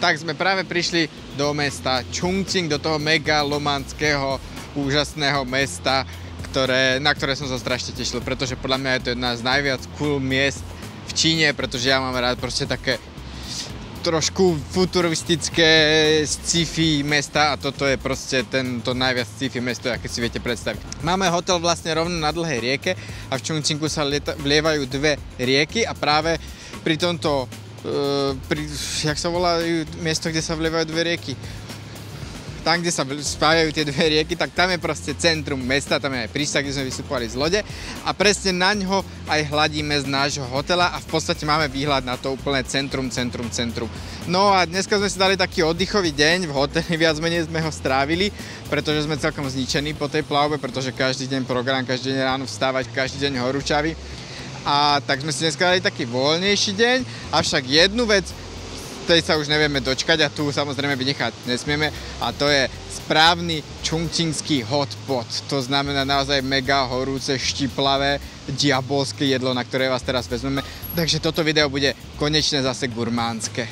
Tak sme práve prišli do mesta Chongqing, do toho megalomanského, úžasného mesta, na ktoré som sa strašne tešil, pretože podľa mňa je to jedna z najviac cool miest v Číne, pretože ja mám rád proste také trošku futuristické sci-fi mesta a toto je proste to najviac sci-fi mesto, aké si viete predstaviť. Máme hotel vlastne rovno na dlhej rieke a v Chongqingu sa vlievajú dve rieky a práve pri tomto, jak sa volajú miesto, kde sa vlievajú dve rieky? Tam, kde sa spájajú tie dve rieky, tak tam je proste centrum mesta, tam je aj prístav, kde sme vystupovali z lode a presne na ňo aj hladíme z nášho hotela a v podstate máme výhľad na to úplné centrum. No a dneska sme si dali taký oddychový deň, v hoteli viac menej sme ho strávili, pretože sme celkom zničení po tej plavbe, pretože každý deň program, každý deň ráno vstávať, každý deň horúčavý. A tak sme si dneska dali taký voľnejší deň, avšak jednu vec, tej sa už nevieme dočkať a tu samozrejme vynechať nesmieme a to je správny čungčingský hotpot. To znamená naozaj mega horúce, štiplavé, diabolské jedlo, na ktoré vás teraz vezmeme. Takže toto video bude konečne zase gurmánske.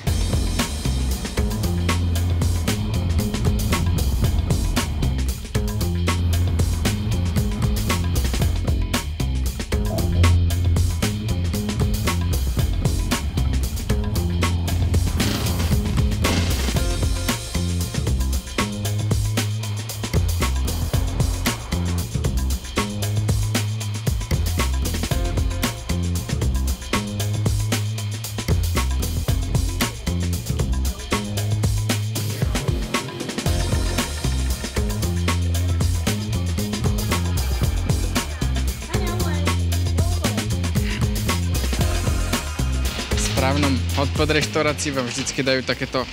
V správnom hotpot reštaurácii vám vždycky dajú takéto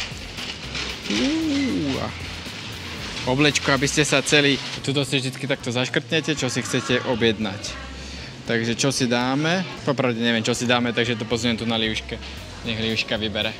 oblečko, aby ste sa celý, tuto si vždycky takto zaškrtnete, čo si chcete objednať. Takže čo si dáme? Popravde neviem, čo si dáme, takže to posuniem tu na Liuške. Nech Liuška vybere.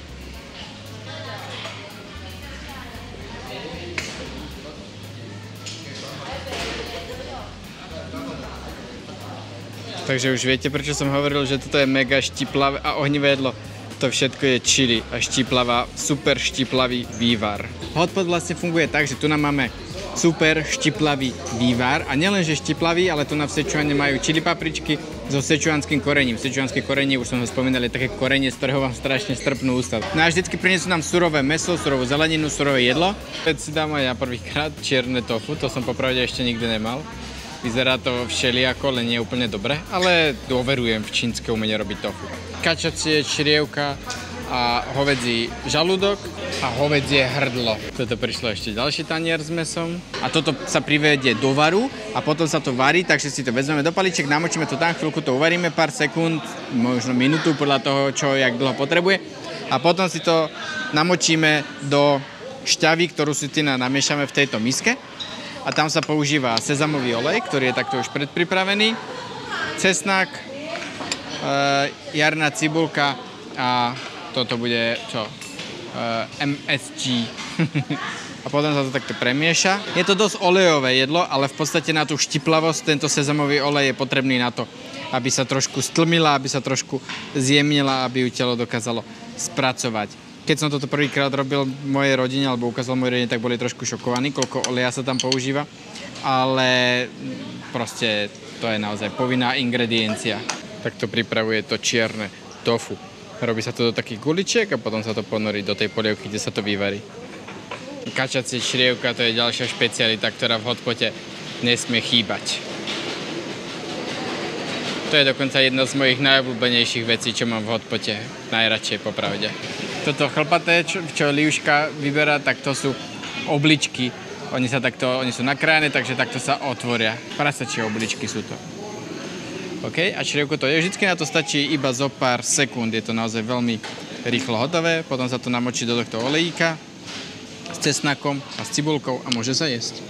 Takže už viete, prečo som hovoril, že toto je mega štiplavé a ohnivé jedlo. To všetko je chili a štiplavá, super štiplavý vývar. Hotpot vlastne funguje tak, že tu nám máme super štiplavý vývar a nielenže štiplavý, ale tu na Szechuane majú chili papričky so sečuanským korením. Sečuanské korenie, už som ho spomínal, je také korenie, z ktorého vám strašne strpnú ústa. No a vždycky prinesú nám surové mäso, surovú zeleninu, surové jedlo. Teď si dám aj ja prvýkrát čierne tofu, to som popravde ešte nikdy nemal. Vyzerá to všelijako, ale nie úplne dobre, ale dôverujem v čínske umenie robiť tofu. Kačacie črievka a hovädzí žalúdok a hovädzie hrdlo. Toto prišlo ešte ďalší tanier s mesom. A toto sa privedie do varu a potom sa to varí, takže si to vezmeme do paliček, namočíme to tam, chvíľku to uvaríme, pár sekúnd, možno minútu podľa toho, čo jak dlho potrebuje. A potom si to namočíme do šťavy, ktorú si namiešame v tejto miske. A tam sa používa sezamový olej, ktorý je takto už predpripravený, cesnak, jarná cibulka a toto bude čo? MSG. A potom sa to takto premieša. Je to dosť olejové jedlo, ale v podstate na tú štiplavosť tento sezamový olej je potrebný na to, aby sa trošku stlmila, aby sa trošku zjemnila, aby ju telo dokázalo spracovať. Keď som toto prvýkrát robil v mojej rodine, alebo ukázal mojej rodine, tak boli trošku šokovaní, koľko oleja sa tam používa. Ale proste to je naozaj povinná ingrediencia. Takto pripravuje to čierne tofu. Robí sa to do takých guličiek a potom sa to ponorí do tej polievky, kde sa to vyvarí. Kačacie črievka, to je ďalšia špecialita, ktorá v hotpote nesmie chýbať. To je dokonca jedna z mojich najobľúbenejších vecí, čo mám v hotpote. Najradšej, popravde. Toto chlpaté, čo Liuška vyberá, tak to sú obličky. Oni sú nakrájené, takže takto sa otvoria. Prasačie obličky sú to. OK, a črievko to je. Vždycky na to stačí iba zo pár sekúnd. Je to naozaj veľmi rýchlo hotové. Potom sa to namočí do tohto olejíka s cesnakom a s cibulkou a môže sa jesť.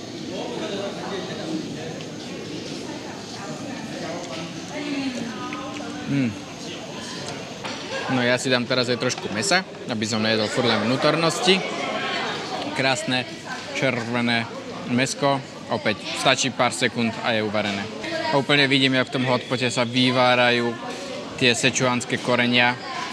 No ja si dám teraz aj trošku mesa, aby som nejedol furt len vnútornosti. Krásne červené mäsko, opäť stačí pár sekúnd a je uvarené. A úplne vidím, jak v tom hotpote sa vyvárajú tie sečuanské korenia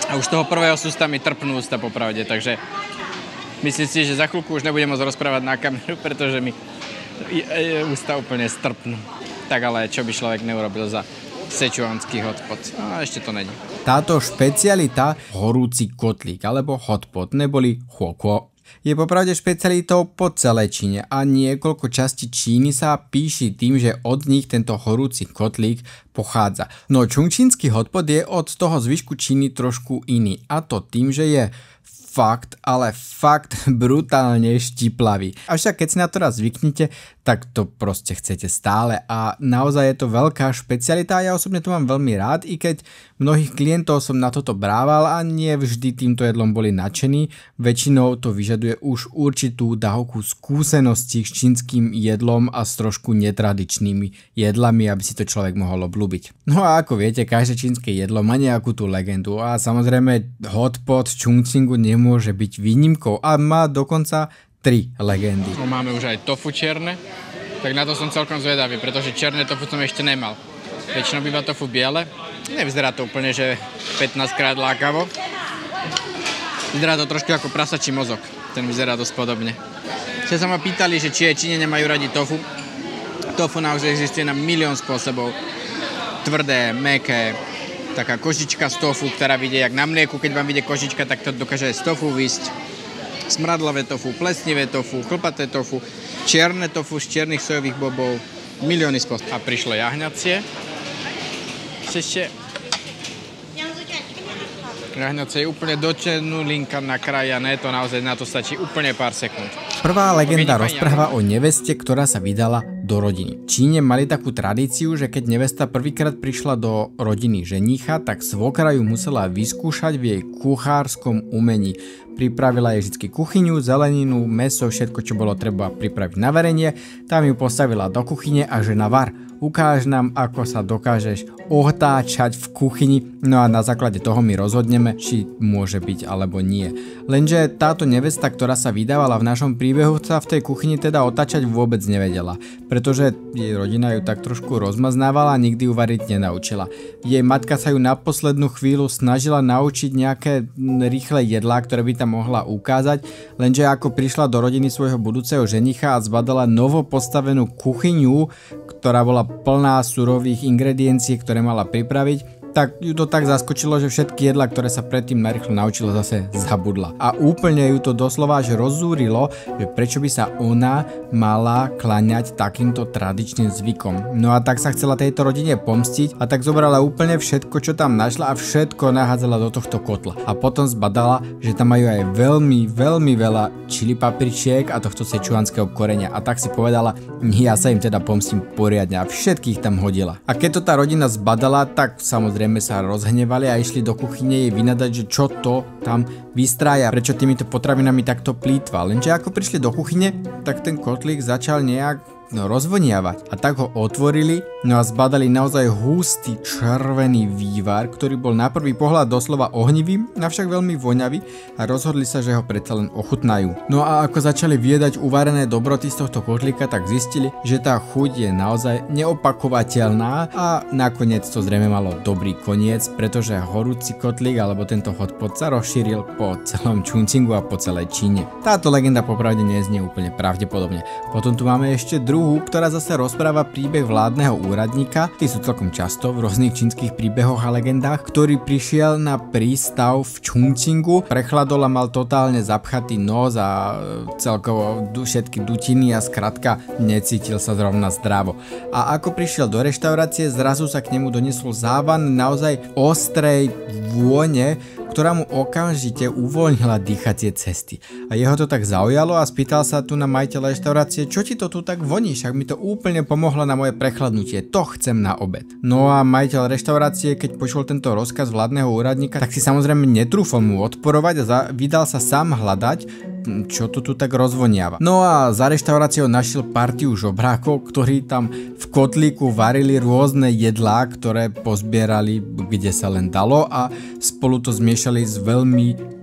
A už toho prvého sústa mi trpnú ústa popravde, takže myslím si, že za chvíľku už nebudem môcť rozprávať na kameru, pretože mi ústa úplne strpnú. Tak ale čo by človek neurobil za sečuánsky hotpot? A ešte to není. Táto špecialita, horúci kotlík alebo hotpot, neboli huokuo, je popravde špecialitou po celej Číne a niekoľko častí Číny sa píši tým, že od nich tento horúci kotlík pochádza. No čungčínsky hotpot je od toho zvyšku Číny trošku iný a to tým, že je fakt, ale fakt brutálne štiplavý. Avšak keď si na to raz zvyknete, tak to proste chcete stále a naozaj je to veľká špecialita a ja osobne to mám veľmi rád, i keď mnohých klientov som na toto brával a nie vždy týmto jedlom boli nadšení. Väčšinou to vyžaduje už určitú dávku skúseností s čínskym jedlom a s trošku netradičnými jedlami, aby si to človek mohol obľúbiť. No a ako viete, každé čínske jedlo má nejakú tú legendu a samozrejme hotpot Chongqingu nemôže byť výnimkou a má dokonca 3 legendy. No, máme už aj tofu čierne, tak na to som celkom zvedavý, pretože čierne tofu som ešte nemal. Väčšinou býva tofu biele, nevyzerá to úplne, že 15 krát lákavo. Vyzerá to trošku ako prasačí mozog, ten vyzerá dosť podobne. Ste sa ma pýtali, že či Číne nemajú radi tofu. Tofu naozaj existuje na milión spôsobov. Tvrdé, mäkké, taká kožička z tofu, ktorá vyjde jak na mlieku, keď vám vyjde kožička, tak to dokáže aj z tofu vysť. Smradlavé tofu, plesnivé tofu, chlpaté tofu, čierne tofu z čiernych sojových bobov, milióny spôsobov. A prišlo jahňacie. Ešte jahňacie je úplne dočernulinka na kraji a ne, to naozaj na to stačí úplne pár sekúnd. Prvá legenda rozpráva o neveste, ktorá sa vydala do rodiny. V Číne mali takú tradíciu, že keď nevesta prvýkrát prišla do rodiny ženicha, tak svokra ju musela vyskúšať v jej kuchárskom umení. Pripravila jej vždy kuchyňu, zeleninu, mäso, všetko, čo bolo treba pripraviť na varenie. Tam ju postavila do kuchyne a žena var. Ukáž nám, ako sa dokážeš otáčať v kuchyni, no a na základe toho my rozhodneme, či môže byť alebo nie. Lenže táto nevesta, ktorá sa vydávala v našom príbehu, sa v tej kuchyni teda otáčať vôbec nevedela, pretože jej rodina ju tak trošku rozmaznávala a nikdy ju variť nenaučila. Jej matka sa ju na poslednú chvíľu snažila naučiť nejaké rýchle jedlá, ktoré by tam mohla ukázať, lenže ako prišla do rodiny svojho budúceho ženicha a zbadala novo postavenú kuchyňu, ktorá bola plná surových ingrediencií, ktoré mala pripraviť, tak ju to tak zaskočilo, že všetky jedlá, ktoré sa predtým narýchlo naučila, zase zabudla. A úplne ju to doslova až rozzúrilo, že prečo by sa ona mala kláňať takýmto tradičným zvykom. No a tak sa chcela tejto rodine pomstiť a tak zobrala úplne všetko, čo tam našla a všetko nahádzala do tohto kotla. A potom zbadala, že tam majú aj veľmi, veľmi veľa čili papričiek a tohto sečuánskeho korenia. A tak si povedala, ja sa im teda pomstím poriadne a všetkých tam hodila. A keď to tá rodina zbadala, tak samozrejme sa rozhnevali a išli do kuchyne jej vynadať, že čo to tam vystrája, prečo týmito potravinami takto plýtva. Lenže ako prišli do kuchyne, tak ten kotlík začal nejak rozvoniavať a tak ho otvorili, no a zbadali naozaj hustý červený vývar, ktorý bol na prvý pohľad doslova ohnivý, avšak veľmi voňavý a rozhodli sa, že ho predsa len ochutnajú. No a ako začali vyjedať uvarené dobroty z tohto kotlíka, tak zistili, že tá chuť je naozaj neopakovateľná a nakoniec to zrejme malo dobrý koniec, pretože horúci kotlík alebo tento hotpot sa rozšíril po celom Chongqingu a po celej Číne. Táto legenda popravde neznie úplne pravdepodobne. Potom tu máme ešte druhú, ktorá zase rozpráva príbeh vládneho úradníka, tí sú celkom často v rôznych čínskych príbehoch a legendách, ktorý prišiel na prístav v Chongqingu, prechladol a mal totálne zapchatý nos a celkovo všetky dutiny a skrátka necítil sa zrovna zdravo. A ako prišiel do reštaurácie, zrazu sa k nemu doniesol závan naozaj ostrej vône, ktorá mu okamžite uvoľnila dýchacie cesty. A jeho to tak zaujalo a spýtal sa tu na majiteľa reštaurácie, čo ti to tu tak voní, však mi to úplne pomohlo na moje prechladnutie, to chcem na obed. No a majiteľ reštaurácie, keď počul tento rozkaz vládneho úradníka, tak si samozrejme netrúfol mu odporovať a vydal sa sám hľadať, čo to tu tak rozvoniava. No a za reštauráciou našiel partiu žobrákov, ktorí tam v kotlíku varili rôzne jedlá, ktoré pozbierali kde sa len dalo a spolu to zmiešali s veľmi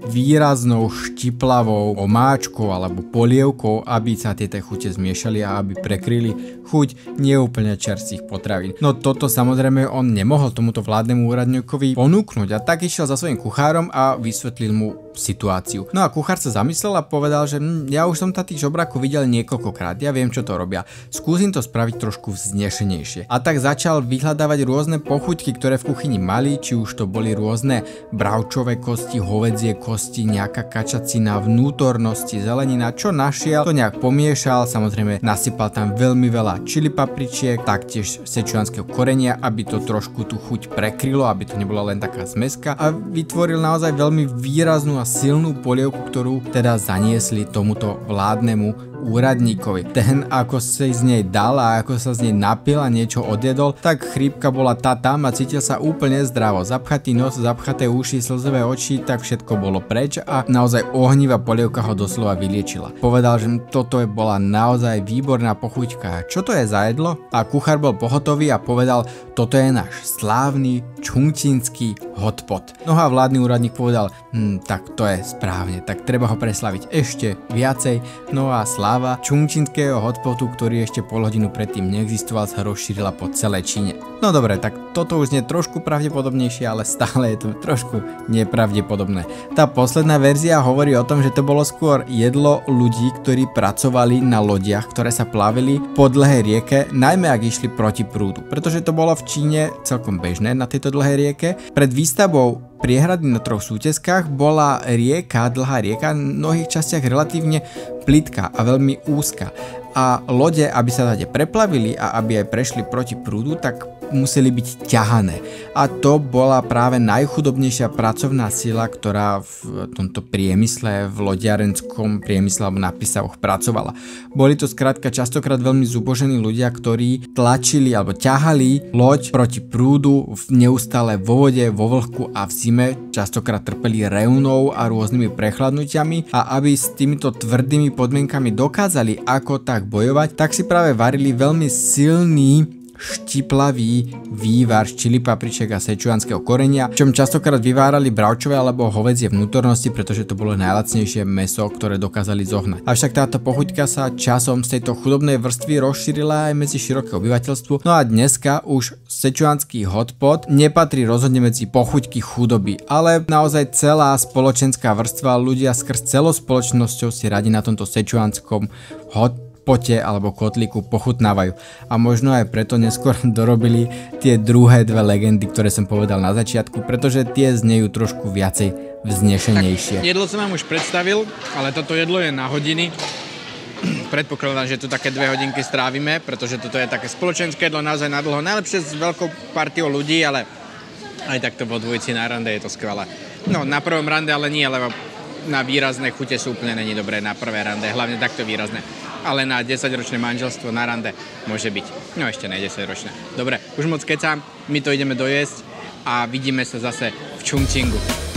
výraznou štiplavou omáčkou alebo polievkou, aby sa tie chute zmiešali a aby prekryli chuť neúplne čerstvých potravín. No toto samozrejme on nemohol tomuto vládnemu úradníkovi ponúknuť a tak išiel za svojím kuchárom a vysvetlil mu situáciu. No a kuchár sa zamyslel a povedal, že ja už som tých žobrákov videl niekoľkokrát, ja viem, čo to robia. Skúsim to spraviť trošku vznešenejšie. A tak začal vyhľadávať rôzne pochuťky, ktoré v kuchyni mali, či už to boli rôzne bravčové kosti, hovädzie kosti, nejaká kačacina, vnútornosti, zelenina, čo našiel, to nejak pomiešal, samozrejme nasypal tam veľmi veľa čili papričiek, taktiež sečuanského korenia, aby to trošku tú chuť prekrylo, aby to nebola len taká zmeska a vytvoril naozaj veľmi výraznú a silnú polievku, ktorú teda zaniesli tomuto vládnemu úradníkovi. Ten, ako sa z nej dal a ako sa z nej napil a niečo odjedol, tak chrípka bola tam a cítil sa úplne zdravo. Zapchatý nos, zapchaté uši, slzové oči, tak všetko bolo preč a naozaj ohnivá polievka ho doslova vyliečila. Povedal, že toto bola naozaj výborná pochuťka. Čo to je za jedlo? A kuchár bol pohotový a povedal, toto je náš slávny čungčínsky hotpot. No a vládny úradník povedal, tak to je správne, tak treba ho preslaviť ešte viacej. No a sláva čungčínskeho hotpotu, ktorý ešte pol hodinu predtým neexistoval, sa rozšírila po celej Číne. No dobre, tak toto už nie trošku pravdepodobnejšie, ale stále je to trošku nepravdepodobné. Tá posledná verzia hovorí o tom, že to bolo skôr jedlo ľudí, ktorí pracovali na lodiach, ktoré sa plavili po dlhej rieke, najmä ak išli proti prúdu, pretože to bolo v Číne celkom bežné na tejto dlhej rieke. Pred výstavbou priehrady na 3 súteskách bola rieka, dlhá rieka, v mnohých častiach relatívne plitká a veľmi úzka. A lode, aby sa tady preplavili a aby aj prešli proti prúdu, tak museli byť ťahané. A to bola práve najchudobnejšia pracovná sila, ktorá v tomto priemysle, v lodiarenskom priemysle alebo na prístavoch pracovala. Boli to skrátka častokrát veľmi zubožení ľudia, ktorí tlačili alebo ťahali loď proti prúdu neustále vo vode, vo vlhku a v zime, častokrát trpeli reunou a rôznymi prechladnutiami a aby s týmito tvrdými podmienkami dokázali ako tak bojovať, tak si práve varili veľmi silný štiplavý vývar z čili papričiek a sečuanského korenia, čom častokrát vyvárali bravčové alebo hovädzie vnútornosti, pretože to bolo najlacnejšie mäso, ktoré dokázali zohnať. Avšak táto pochuťka sa časom z tejto chudobnej vrstvy rozšírila aj medzi široké obyvateľstvo. No a dneska už sečuanský hotpot nepatrí rozhodne medzi pochuťky chudoby, ale naozaj celá spoločenská vrstva, ľudia skrz celou spoločnosťou si radi na tomto sečuanskom hotpote alebo kotlíku pochutnávajú. A možno aj preto neskôr dorobili tie druhé dve legendy, ktoré som povedal na začiatku, pretože tie znejú trošku viacej vznešenejšie. Jedlo som vám už predstavil, ale toto jedlo je na hodiny. Predpokladám, že tu také 2 hodinky strávime, pretože toto je také spoločenské jedlo naozaj na dlho. Najlepšie s veľkou partiou ľudí, ale aj takto vo dvojici na rande je to skvelé. No, na prvom rande ale nie, lebo na výrazné chute sú úplne není dobré na prvé rande, hlavne takto výrazné. Ale na 10-ročné manželstvo na rande môže byť. No ešte ne 10-ročné. Dobre, už moc kecám, my to ideme dojesť a vidíme sa zase v Čungčingu.